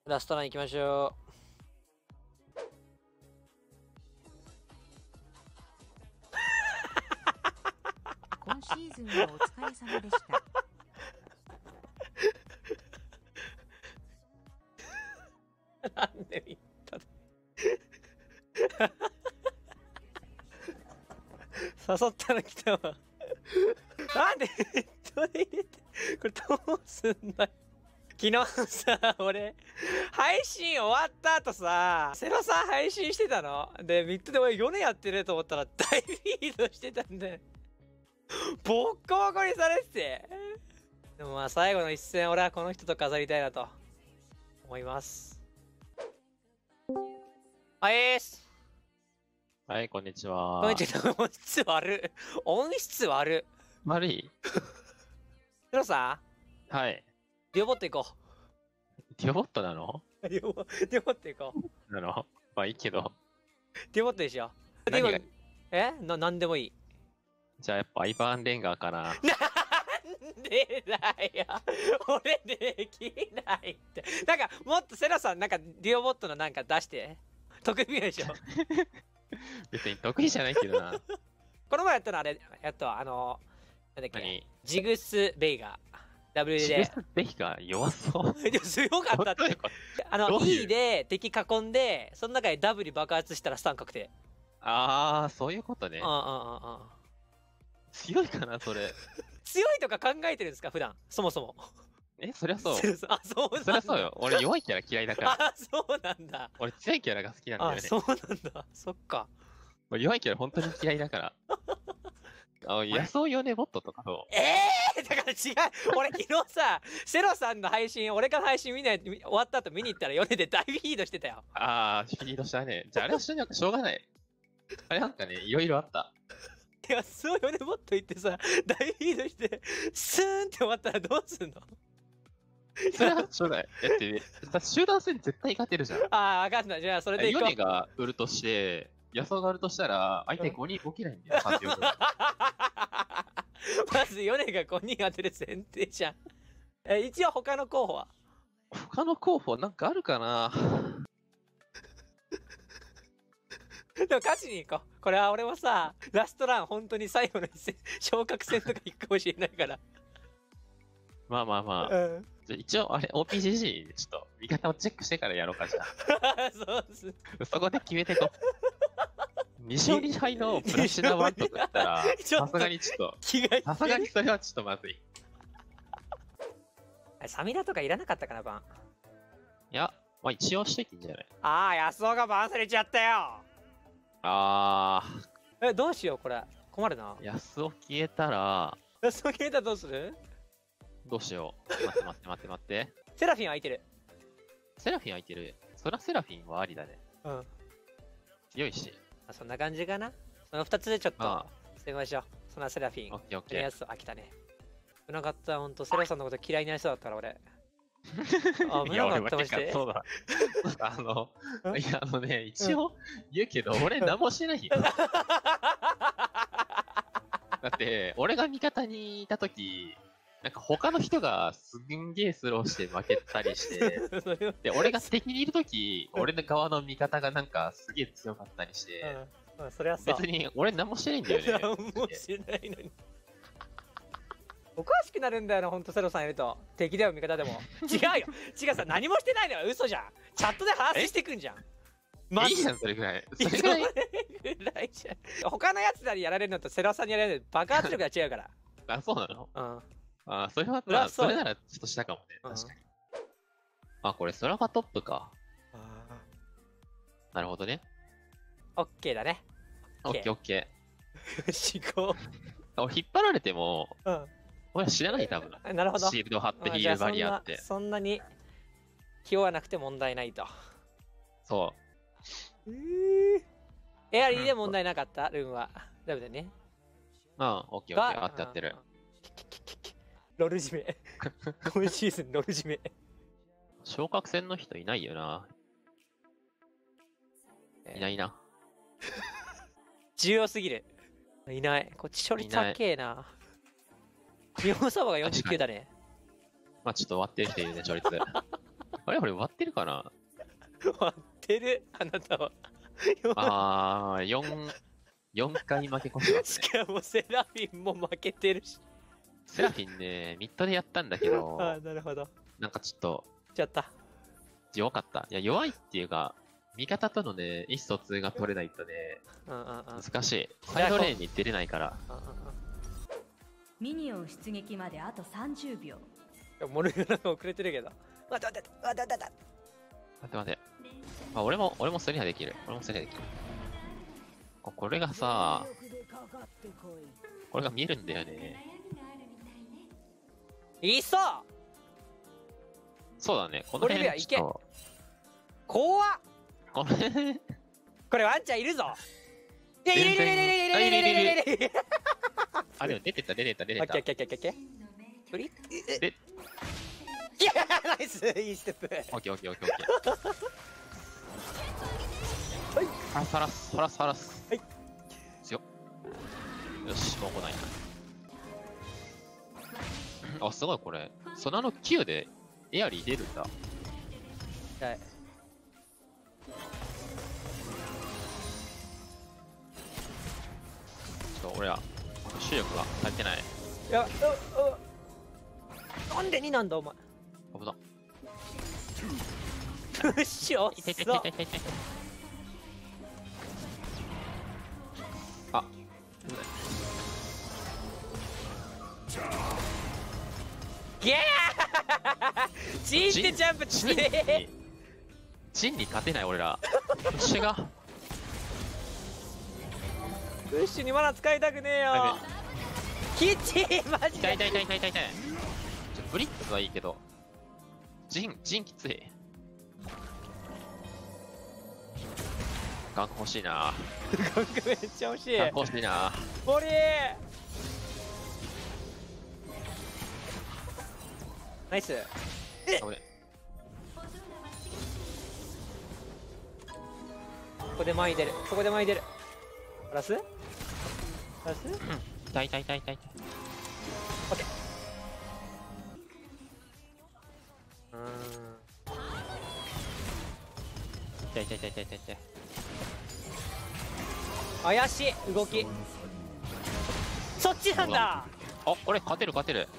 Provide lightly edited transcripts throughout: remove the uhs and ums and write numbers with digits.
ラストラン行きましょ今シーズンはお疲れ様でした。 う。なんで言ったの誘ったら来たわ。なんでネットで入れて、これどうすんだよ。昨日さ、俺、配信終わった後さ、セロさん配信してたので、ミッドで俺4年やってると思ったら大フィードしてたんで、ボッコボコにされてて。でもまあ最後の一戦、俺はこの人と飾りたいなと思います。はいーす。 はい、こんにちは。 こんにちは。音質悪い。音質悪い。 悪い？ セロさん、 はい。 リオボット行こディオボットなの？ う。リオボット行こう。 なの？まあいいけど。 ディオボットでしょ。 何がなんでもいい。 じゃあやっぱアイバーンレンガーかな。 なんでだよ。俺できないって。なんかもっとセロさんなんかディオボットのなんか出して。得意でしょ。 別に得意じゃないけどな。 この前やったのあれ、なんだっけ、 何？ ジグス・ベイガー。W シグで。 スベヒが弱そう。 でも強かったって。 どういう E で敵囲んで、その中で W 爆発したらスタン確定。 ああ、そういうことね。 あ。 強いかな、それ。 強いとか考えてるんですか、普段。そもそも。 そりゃそう。 あ、そうなんだ。 そりゃそうよ。俺弱いキャラ嫌いだから。 あ、そうなんだ。 俺強いキャラが好きなんだよあ、 ね。 そうなんだ。そっか。 俺弱いキャラ本当に嫌いだから。野草ヨネボットとかと。 だから違う。俺昨日さ、セロさんの配信、俺から配信終わった後見に行ったら米で大フィードしてたよ。 ああ、フィードしたね。じゃああれはしょうがない。あれなんかね、いろいろあった。 いや、そう米ボット行ってさ、大フィードして、スーンって終わったらどうすんの？ それはしょうがない。だってね、集団戦絶対勝てるじゃん。 ああ、わかんない。じゃあそれでいこう。 ヨネが売るとして、野草が売るとしたら、相手5人動けないんだよ、3秒分。 まず米が5人当てる前提じゃん。一応他の候補は？ 他の候補なんかあるかな？ でも勝ちに行こう。これは俺もさ、ラストラン本当に最後の一戦、昇格戦とか行くかもしれないから。 まあまあまあ。 うんじゃあ一応、あれ、OPGG でちょっと味方をチェックしてからやろうか、じゃそうっす。 あ。そこで決めてこう。2勝2敗のプラチナワンとかだったら、 ちょっとさすがにちょっ気がと、さすがにそれはちょっとまずい。 サミダとかいらなかったかな、バン。 いや、まあ一応しといていいんじゃない？ ああ、安尾がバンされちゃったよ。どうしよう、これ。困るな。 安尾消えたら、 安尾消えたらどうする？ どうしよう。待って。 セラフィン空いてる。 セラフィン空いてる。そらセラフィンはありだね。 うん。 強いし。 そんな感じかな。その2つでちょっと、 あ捨てましょう。そんなセラフィン。 オッケーオッケー。 やつ飽きたね。危なかった、ほんと。セロさんのこと嫌いになりそうだったから、俺。危なかった、マジで。 そうだ。いや、一応言うけど、俺何もしてないよ。だって、俺が味方にいたとき、なんか他の人がすんげえスローして負けたりして、で、俺が敵にいるとき、俺の側の味方がなんかすげえ強かったりして、 それはさ、 別に俺何もしてないんだよね。 何もしてないのに。おかしくなるんだよな、ほんとセロさんいると。敵でも味方でも。違うよ。違うさ、何もしてないのは嘘じゃん。チャットで話してくんじゃん。 いいじゃん、それぐらい。それぐらい。 ぐらいじゃん。他のやつらにやられるのとセロさんにやられるの爆発力が違うから。 あ、そうなの？ うん。 あ、それは、まあ、それならちょっとしたかもね。確かに。あ、これ、ソラがトップか。なるほどね。 オッケーだね。 オッケーオッケー。しこう。引っ張られても、俺は知らない、多分。 なるほど。 シールド貼ってヒールバリアって。 そんなに気負わなくて問題ないと。 そう。 エアリーで問題なかったルーンは。ダメだね。 うん、オッケーオッケー。合ってる。 ロル締め。今シーズンロル締め。 昇格戦の人いないよな。いないな。 重要すぎる。いない。こっち処理高えな。日本サバが49だね。 まあちょっと割ってる人いるね、勝率。 あれ俺割ってるかな。 割ってるあなたは。 あー、4回負け越してますしね。 かもセラフィンも負けてるし。 セラフィンね、ミッドでやったんだけど、 ああ、なるほど。 なんかちょっとちゃった。 弱かった。いや、弱いっていうか、味方とのね、意思疎通が取れないとね、難しい。サイドレーンに出れないから。 ミニオン出撃まであと30秒。 モルグナが遅れてるけど。待って待って待って待って待って待って。あ、俺もスリはできる。俺もスリはできる。これがさ、これが見えるんだよね。 いそうそうだね。このオリビア辺ちょっと怖っこの辺これワンちゃんいるぞ。いや、いるいるいるいるいるいるいるいるいる。 あ、でも出てた。 オッケーオッケーオッケーオッケー。フリッで、 いや、ナイスいいステップ。 オッケーオッケーオッケーオッケー。ハラス。 はい。 強っ。よし、もう来ないな。あ、すごいこれ。ソナの9でエアリー出るんだ。 はい。 ちょっと俺ら、視力が足りてない。 いや、なんで2なんだお前。 危な。 プッシュおっ痛い痛いそ。 痛い痛い痛い。あ、 ゲーチンってジャンプチちねチンに勝てない俺ら。プッシュが。 プッシュにまだ使いたくねえよ。キッチンマジで。 痛い。ブリッツはいいけど。ジンきつい。ガンク欲しいな。 ガンクめっちゃ欲しい。 ガンク欲しいな。 森ナイス。 これここで前に出る。ここで前に出る。プラス痛い。 オッケー。 痛い。 怪しい動き。そっちなんだ。 あ、これ勝てる。 やばい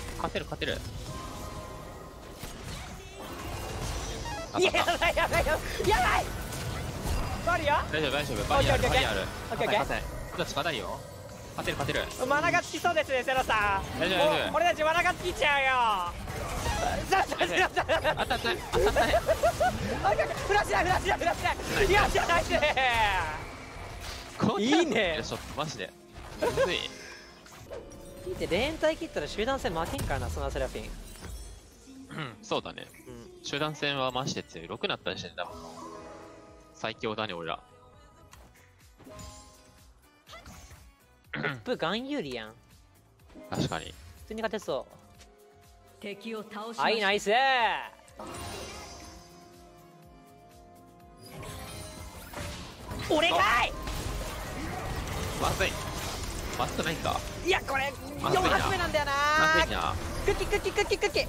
バリア大丈夫。バリアる。 オッケーオッケーバリアる。 オッケーオッケー勝てるよ。勝てる。 マナがつきそうですね、セロさん。 大丈夫。 俺たちマナがつきちゃうよ。セロさん当たったない。 フラッシュだ。いや、じゃないね。いいね。 ちょっとマジで。むずい。 聞いて連帯切ったら集団戦負けんからな、そのセラフィン。 そうだね。集団戦はマジで強い。6なったりしてんだもん。最強だね、俺ら。 トップガン有利やん。 確かに。 普通に勝てそう。 敵を倒しました。 はい、ナイス。俺かい。 まずくないか。 いや、これまずいな 4発目なんだよな。 まずいな。 クッキ。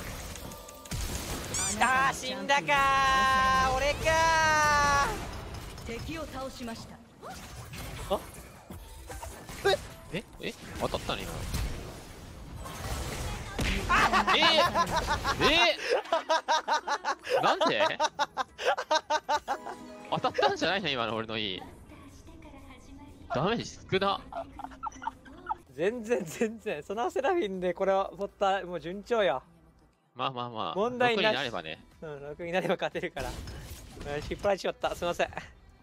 あー、死んだかー。俺か敵を倒しました。 ー。 え当たったね、今。なんで当たったんじゃないの今の俺のいい。ダメージ少な。 全然そのセラフィンでこれはポッタもう順調よ。 まあ。 問題なし 6になればね。 6になれば勝てるから。引っ張られちまった。すいません。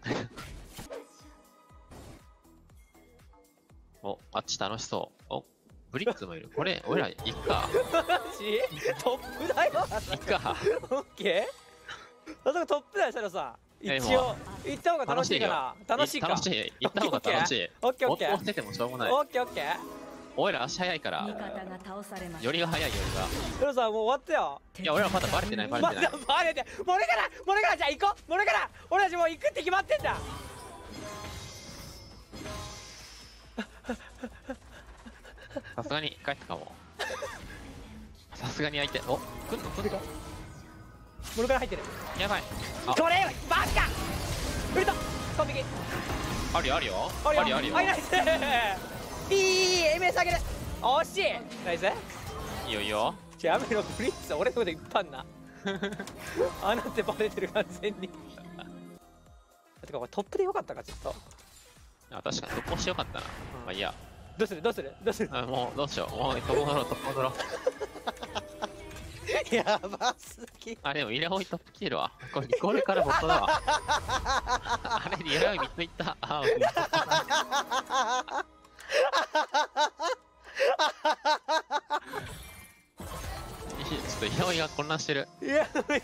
お、あっち楽しそう。お、ブリッツもいる。これ、俺ら行くか。 マジトップだよ。 行くか。 オッケー。あそこトップだよ、セロさん。一応行った方が楽しいかな。楽しいか。 楽しい。行った方が楽しい。 オッケー。 もっとしててもしょうもない。 オッケー。 俺ら足早いから味方が倒されました。 よりが早いよりが。 セロさんもう終わったよ。 いや俺らまだバレてないバレてない。 バレて。モレからじゃあ行こう。モレから俺たちもう行くって決まってんだ。 さすがに帰ったかも。さすがに相手。お、来んのか。 モルガナ入ってる。 やばい。あ、 これバカフルト完璧。 あるよあるよ。 あるよあるよあるよ。 はい、ナイスいい MS 上げる。惜しい。ナイス。 いいよいいよ。 やめろプリンス、俺のこといっぱいあんなあなってバレてる完全にてかこれトップでよかったかちょっと。 あ、確かに突破してよかったな。まあいいや。 どうするどうするどうする。 あ、もうどうしよう。もう飛ぶ戻ろう飛ぶ戻ろう。 やばすぎ。 あ、でもイラオイトップ消えるわ。これリコールからボットだわ。あれ、イラオイ3ついった。あ、ちょっとイラオイが混乱してる。 いや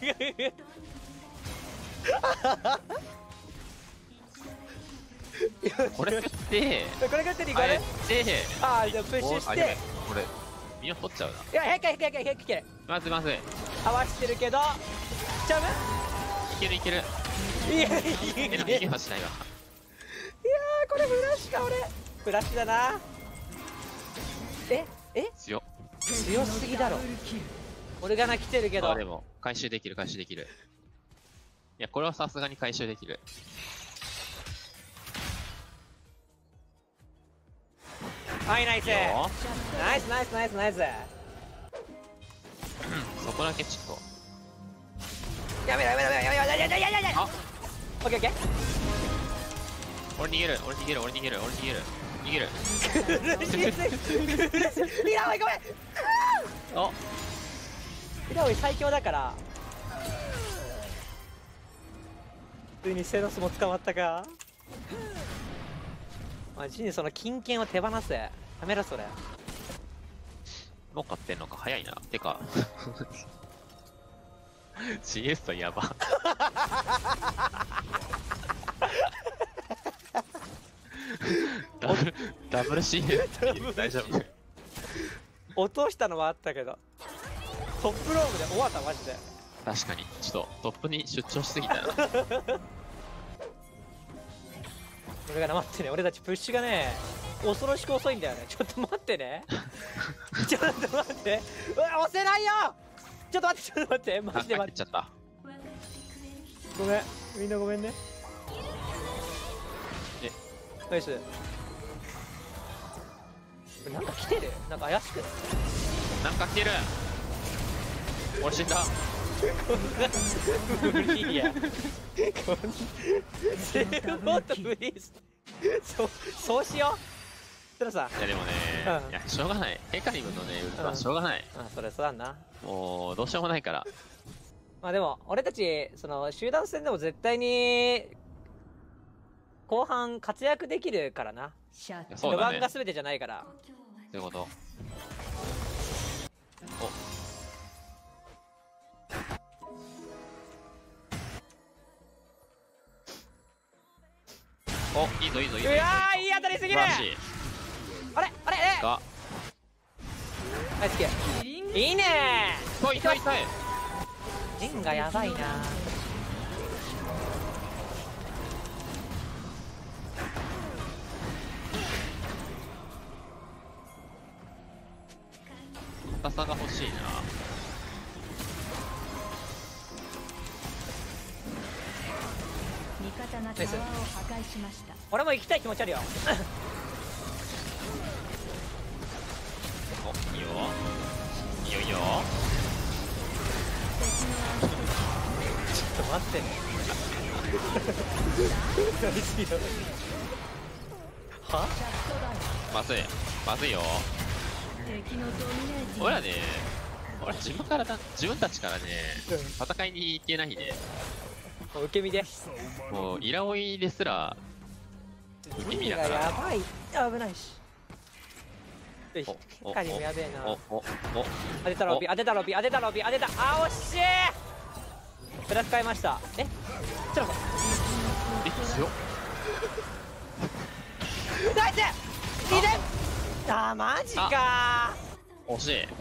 これ食ってこれがってリコあール。 れってああ、じゃあプッシュしあ、やべて。 これみんな取っちゃうな。 いや、ヘッカヘッカヘッカヘッカいける。 まずまずい合わしてるけどちゃう。 けるいける。 いやいやいやえ、でも逃げはしないわ。 これフラッシュか。俺フラッシュだな。え強っ。 強すぎだろ。俺がな来てるけど。 あ、でも回収できる回収できる。いや、これはさすがに回収できる。 はいナイスいいよ。 ナイスナイスナイスナイス。 そこだけちょっやめろやめろやめろやめろやめろやめろやめろやめろ。 あオッケーオッケー。 と。俺逃げる俺逃げる俺逃げる俺逃げる逃げる。 ミラオイごめん。 あ、 ミラオイ最強だからついにセノスも捕まったか。マジにその金券を手放せ。やめろそれ。 もう買ってんのか早いな。てかCS とやば。ダブル CS 大丈夫。 落としたのはあったけどトップロームで終わったマジで。 確かにちょっとトップに出張しすぎたな。 俺が待ってね。俺たちプッシュがね恐ろしく遅いんだよね。ちょっと待ってねちょっと待って。うわ押せないよ。ちょっと待ってちょっと待ってマジで待って。 っちゃった。 ごめんみんなごめんね。 え、 ナイス。これなんか来てる。なんか怪しくない。 なんか来てる。俺死んだ。 無理や。セルボートフリーズ。そうしよう。そらさ。 いやでもね、 うんいやしょうがない。ヘカリムのねウルトラしょうがない。 あ、それそうだな。 もうどうしようもないから。 まあでも俺たちその集団戦でも絶対に後半活躍できるからな。序そうだね。 盤が全てじゃないから。 ということ。お、いいぞいいぞいいぞ。 うわーいい当たりすぎる。 素晴らしい。 あれあれが、 ナイスキル。いいね痛い痛い痛い。 ー。陣がやばいな。 硬さが欲しいな。 味方がタワーを破壊しました。 俺も行きたい気持ちあるよ。 お、いいよいいよいいよ。 ちょっと待ってね。はまずいまずいよ。 敵のドミネーティング俺らね、俺自分たちからね、戦いに行けないね。 もう受け身で。 もうイラオイですら受け身陣がだから。 やばい。危ないし。よしお結果にもやべえな。 お当てたロビー当てたロビー当てたロビー当てた。あ、惜しい。プラス変えました。え、ちょっとえ、強っ。 ナイス2点。あーマジか惜しい。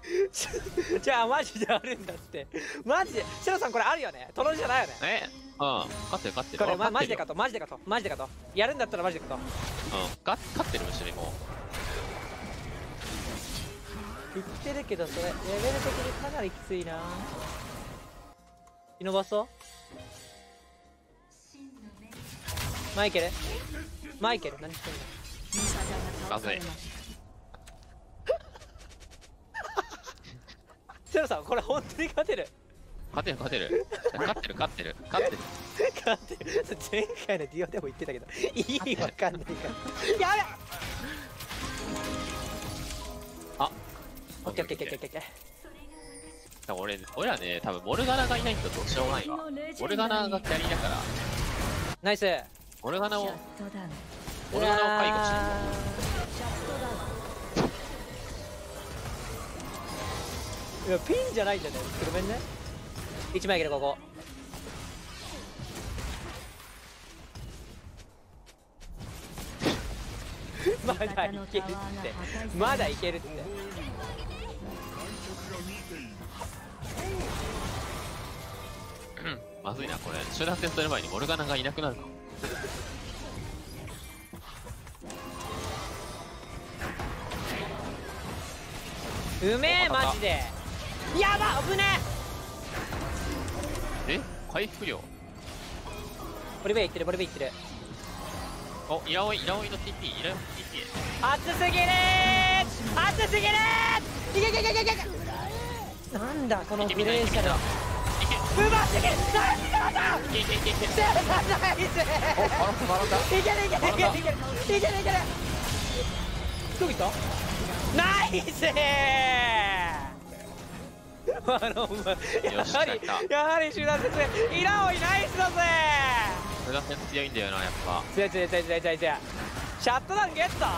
じゃあマジであるんだって。マジでシロさんこれあるよね。トロじゃないよね。 勝ってる勝ってる。 これマジで勝とうマジで勝とうマジで勝とう。やるんだったらマジで勝とう。 勝ってるむしろもう。 言ってるけどそれレベル的にかなりきついな。イノバストマイケル何してんの。 まずい。 セロさんこれ本当に勝てる。 勝てる前回のディオでも言ってたけど意味わかんないからやべっ。 あオッケーオッケーオッケーオッケーオッケー。 俺らね、多分モルガナがいないとどうしようもないわ。モルガナがキャリーだから。 ナイス。 モルガナを介護していやピンじゃないんだね。ごめんね。1枚いけるここ。まだいけるってまだいけるって。 まずいなこれ。集団戦する前にモルガナがいなくなるかも。 うめえマジで。やば危ねえ。回復量。 ボリベイいってるボリベイいってる。 おイラオイの TP 熱すぎるー熱すぎるー。いけいけいけいけいけ。なんだこのグレーシャル。うますぎる。ナイスだった。いけいけいけ。ナイス。おバロンだ。いけるいけるいけるいけるいけるいける。どこ行った。ナイスー。やはり集団説イラオイナイスだぜ。 集団戦強いんだよなやっぱ。 強い。シャットダウンゲット。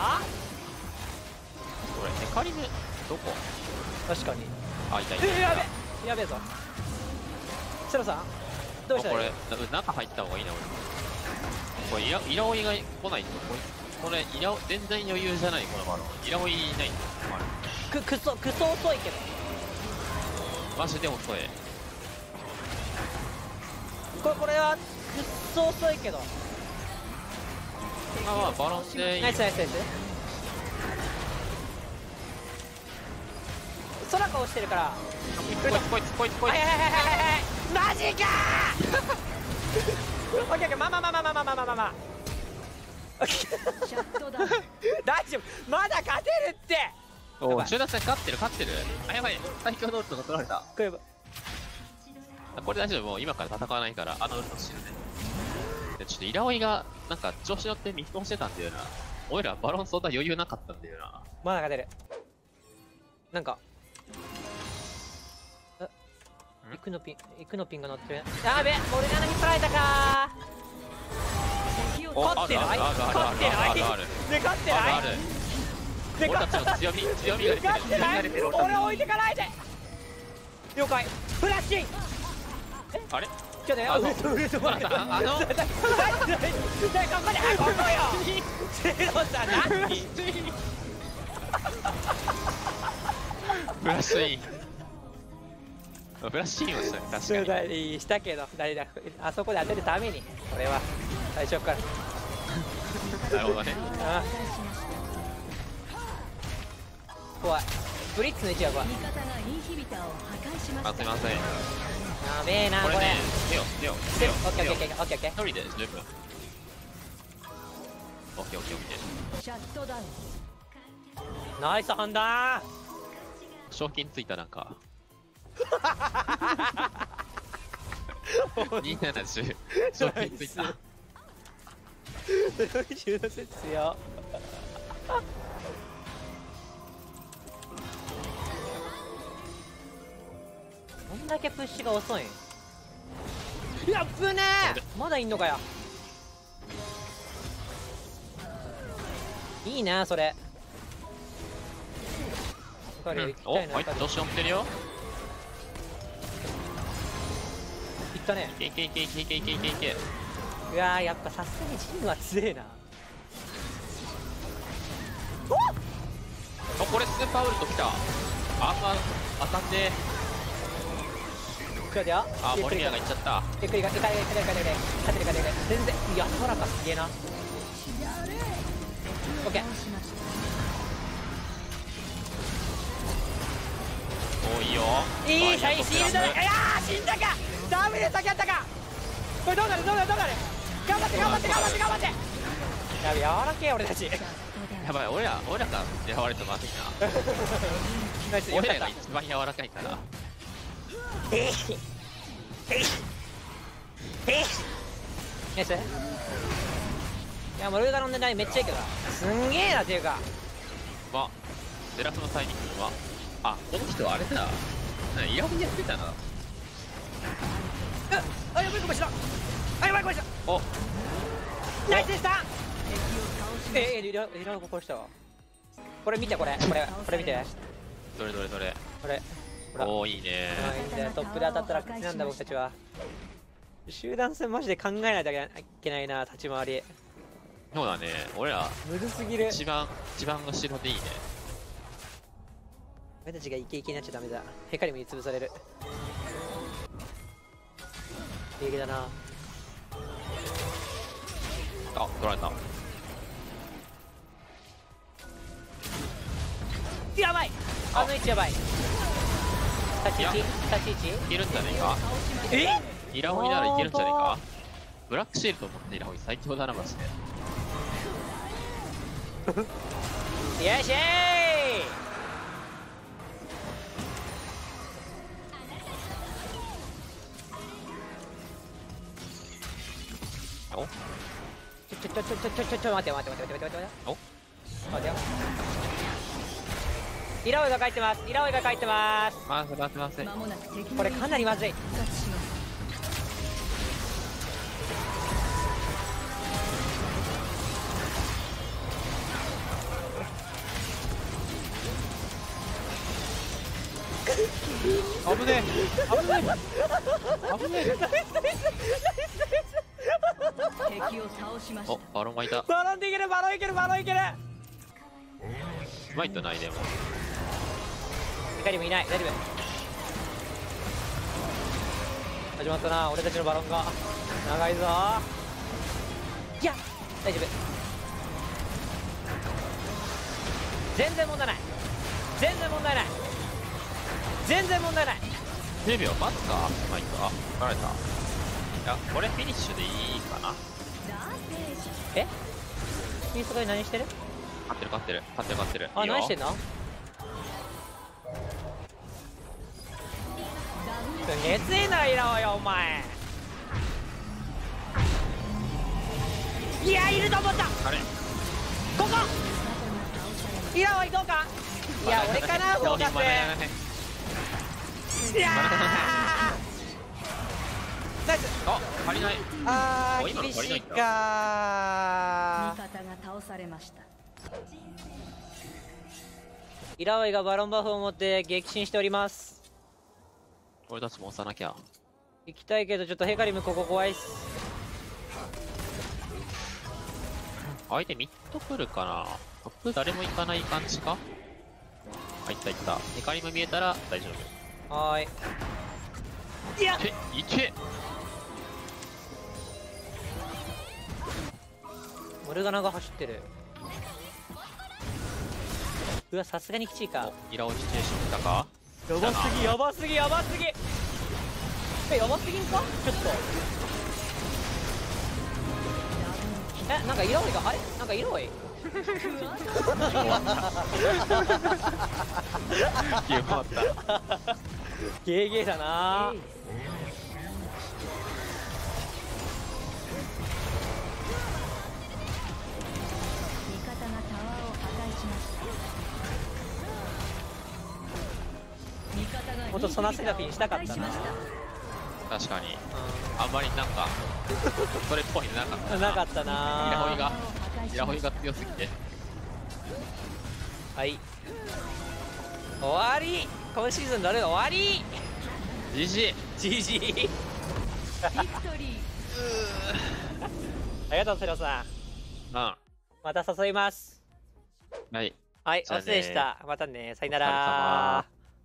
これヘカリムどこ。 確かに。 あいたいた。 やべえぞ。セロさんどうしたらいい。 これ中入った方がいいな俺。これイラオイが来ないとこれイラオ全然余裕じゃないこのバロン。イラオイいないんだ。 クソ遅いけど。 マジで遅い。 これはくっそ遅いけど。 まあバロンでいい。 ナイス。空が落ちてるから。 こいつはいマジかー。オッケーまあ大丈夫まだ勝てるって。 集団戦勝ってる。あやばい最強のウルトが取られた。これ大丈夫。もう今から戦わないからウルトしてるね。ちょっとイラオイがなんか調子乗ってミスをしてたんだよな。俺らバロンそんな余裕なかったんだよな。 まだ勝てる。なんかイクノピンが乗ってる。やべえモルガナに取られたかー。勝ってない俺たちの強みが出てる。 俺置いてかないで。了解。フラッシン。 あれちょっとね。ここでここよ。ゼロさん何。 フラッシュイン。フラッシュインをしたね。確かにしたけどあそこで当てるために俺は最初から。 なるほどね。 怖い。ブリッツの位置が怖い。 すいません。 やべえなこれ。 オッケー。 一人で十分。オッケー。 ナイス判断。 賞金ついたなんか。270賞金ついた。 集団戦強。こんだけプッシュが遅いん。やっぶねー。まだいんのかよ。いいなそれ。 おあいつ調子乗ってるよ。 いったね。 いけ。 うわーやっぱさすがにジンは強えな。 これスーパーウルト来た。 あんま当たってちょっとよ。 あモリビアがいっちゃった。 ゆっくり勝てる全然いやほらかすげえな。オッケー。 おいよいいシールドだ。いやー死んだか。ダメで先やったか。これどうなる頑張ってやべ柔らけえ俺たち。 やばい俺らがやられるとまずいな。 ナイスよかった俺らが。一番柔らかいから。 ナイス。いやモルガノンでないめっちゃいいけどな。すんげえなっていうか。 まあセラフのタイミングはあこの人あれだイヤホンやってたな。 あやばいこぼした。あやばいこぼした。 おナイスでした。リラーこぼしたわ。これ見てこれ見て。 どれこれほら。 おおいいねいいんだよトップで当たったら勝ちなんだ僕たちは。集団戦マジで考えないといけないな立ち回り。 そうだね俺らむずすぎる。 一番後ろでいいね。 俺たちがイケイケになっちゃダメだ。ヘカリムに潰される。イケイケだな。 あ取られた。 やばいあの位置やばい。立ち位置いけるんじゃねえか。 えイラホイならいけるんじゃねえか。ブラックシールド持ってイラホイ最強だなマジで。 よっしゃおーい。ちょ待ってお待てよ。イラオイが帰ってます。 待ってこれかなりまずい。 危ねえ敵を倒しました。 おバロンがいた。 バロンでいける。 うまいとないでもいかにもいない。大丈夫。始まったな俺たちのバロンが。長いぞ。いや大丈夫。全然問題ない。 10秒待つか。まあいいか取られた。いやこれフィニッシュでいいかな。 えキリストが何してる。 勝ってる。 あいいよ何してんの。熱いならいらおよお前。いやいると思った。 あれここイラオイどうか。いや俺かなフォーカス。いやナイス。 あ足りない。お今の厳しい足りないんだか。 味方が倒されました。 イラオイがバロンバフを持って撃沈しております。 俺たちも押さなきゃ。 行きたいけどちょっとヘカリムここ怖いっす。 相手ミッド来るかな。トップ誰も行かない感じか。あ行ったヘカリム見えたら大丈夫。 はーい。いやいけモルガナが走ってる。うわさすがにきちいか。 イラオシチュエーション来たか。 やばすぎやばすぎんかちょっと。なんかイラオイがあれなんかイラオイゲーム終わったゲーゲーだな。 味方がタワーを破壊しました。味方がもっとソナセラフィンしたかったな。 確かにあんまりなんかそれっぽいのなかったなかったな。 イラホイが強すぎて。 はい終わり。今シーズンのルール終わり。 GG GG ビクトリー。 ありがとうセロさん。 うんまた誘います。 はいはい、おじゃあね疲れでした。またね。さよなお疲れ様ら。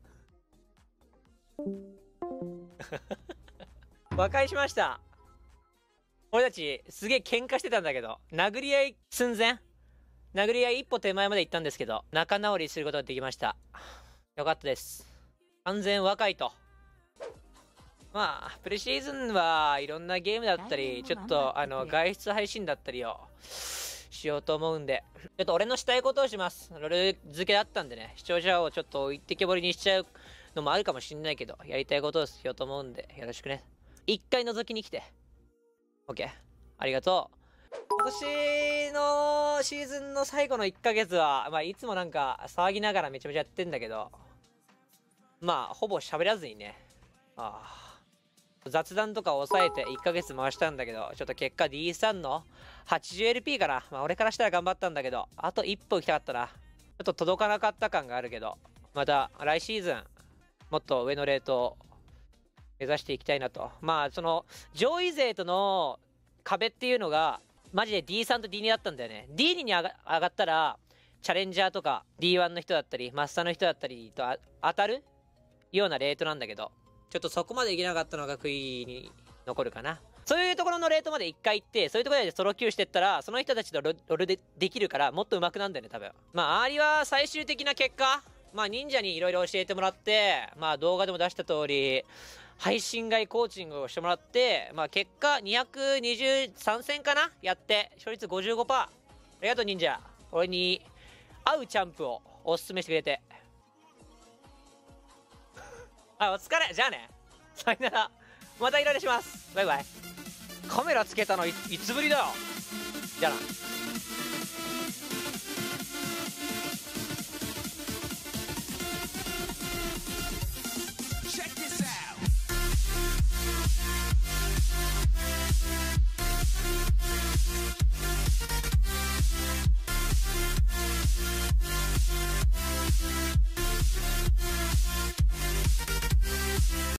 和解しました。俺たちすげえ喧嘩してたんだけど、殴り合い寸前、殴り合い一歩手前まで行ったんですけど、仲直りすることができました。よかったです。完全和解と。まあプレシーズンはいろんなゲームだったり、ちょっと外出配信だったりをしようと思うんで、ちょっと俺のしたいことをします。ロール付けだったんでね、視聴者をちょっと置いてけぼりにしちゃうのもあるかもしんないけど、やりたいことをしようと思うんで、よろしくね。一回覗きに来て。OK。ありがとう。今年のシーズンの最後の1ヶ月は、まあいつもなんか騒ぎながらめちゃめちゃやってんだけど、まあほぼ喋らずにね、雑談とかを抑えて1ヶ月回したんだけど、ちょっと結果 D3 の 80LP かな。まあ俺からしたら頑張ったんだけど、あと一歩行きたかったな。ちょっと届かなかった感があるけど、また来シーズン、もっと上のレートを目指していきたいなと。まあその上位勢との壁っていうのがマジで D3 と D2 だったんだよね。D2 に上がったらチャレンジャーとか D1 の人だったりマスターの人だったりと当たるようなレートなんだけど、ちょっとそこまでいけなかったのが悔いに残るかな。そういうところのレートまで1回行って、そういうところでソロ Q してったら、その人たちとロールできるからもっと上手くなるんだよね多分。まあアーリは最終的な結果、まあ忍者にいろいろ教えてもらって、まあ動画でも出した通り配信外コーチングをしてもらって、まあ結果223戦かなやって勝率 55%。 ありがとう忍者、俺に合うチャンプをおすすめしてくれて。お疲れ。じゃあね、さよなら。またいろいろします。バイバイ。カメラつけたのいつぶりだよ。じゃあな。